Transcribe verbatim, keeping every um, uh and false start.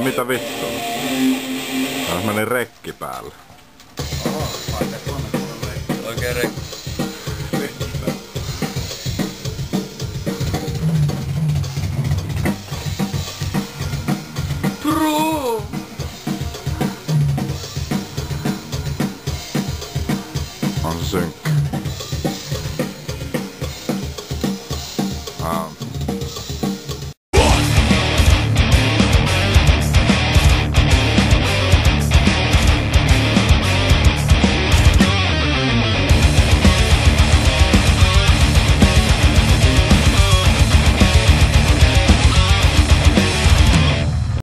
mitä vittua? Tää on semmonen rekki päällä. Oho, oikein rekki. Bro! On se synkkä.